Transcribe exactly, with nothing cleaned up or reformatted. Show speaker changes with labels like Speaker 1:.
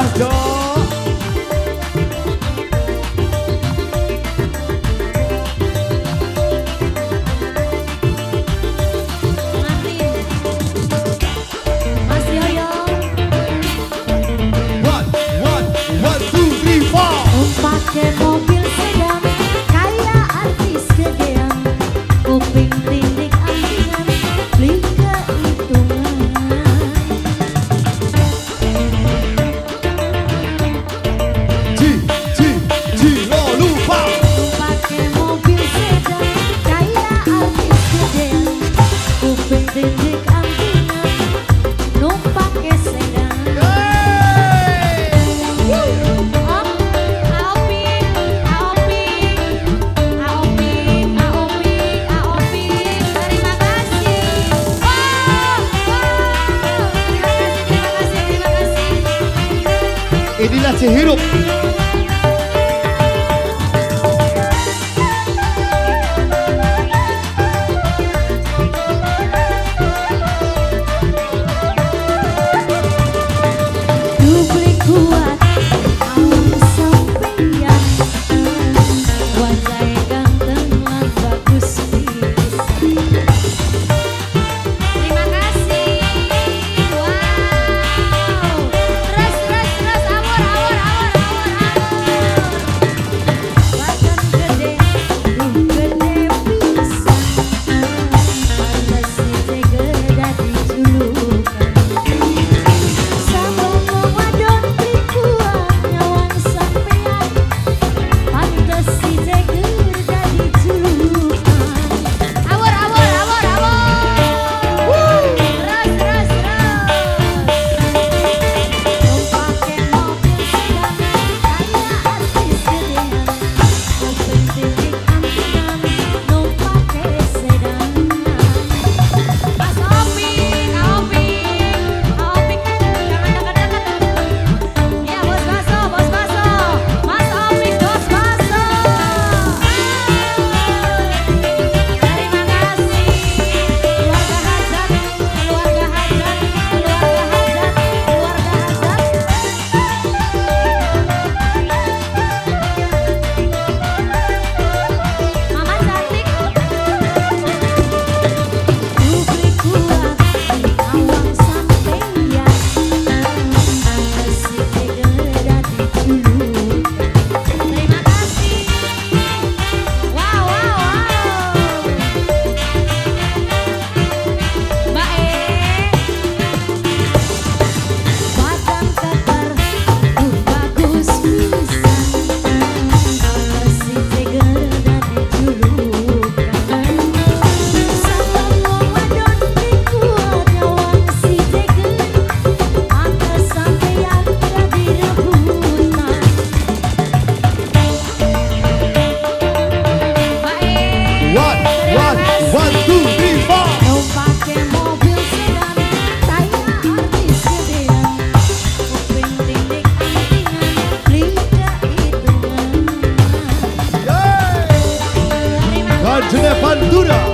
Speaker 1: bawah dong.
Speaker 2: Mas Yoyo.
Speaker 1: One, one, one, two, three, four.
Speaker 2: Pakai mobil sedan kayak artis gedean, kuping tindik angkingan, beli kehitungan.
Speaker 1: Ji, ji, ji, lo lupa.
Speaker 2: Pakai mobil sedan kayak artis gedean, kuping tindik angkingan, numpak ke sedan.
Speaker 1: Inilah sehirup.
Speaker 2: Dubli kuat, awam sampeyan, wajahnya ganteng lan bagus pisan. Terima kasih. Wow. Terus terus terus awur awur awur awur awur. Badan gede, duh gede pisan. Pantes si Jeger dadi julukan. Sabang wadon kuat nyawang sampeyan, pantes si Jeger dadi julukan. Awur awur awur awur. Wuh, terus terus terus. Numpake mobil sedan kayak artis gedean, kuping tindik angkingan, numpake sedan. Mas Opik, Kak Opik, Kak Opik, jangan deket-deket. Iya bos baso, bos baso, Mas Opik bos baso. Terima kasih keluarga hajat, keluarga hajat, keluarga hajat, keluarga hajat. Mama cantik. Dubli kuat, awang sampeyan, pantes si Jeger dadi julukan. Terima kasih. Wow wow wow. Mbak E. Badan keker, duh bagus pisan, pantes si Jeger dadi julukan. Sabang wadon kuat nyawang si Jeger, pantes sampeyan dadi rebutan. Mbak E.
Speaker 1: One, one, one, two, three, four.
Speaker 2: Numpake mobil sedan kayak artis gedean, kuping tindik angkingan, beli kehitungan.
Speaker 1: Yeay.
Speaker 2: Terima
Speaker 1: Ganjene Pantura.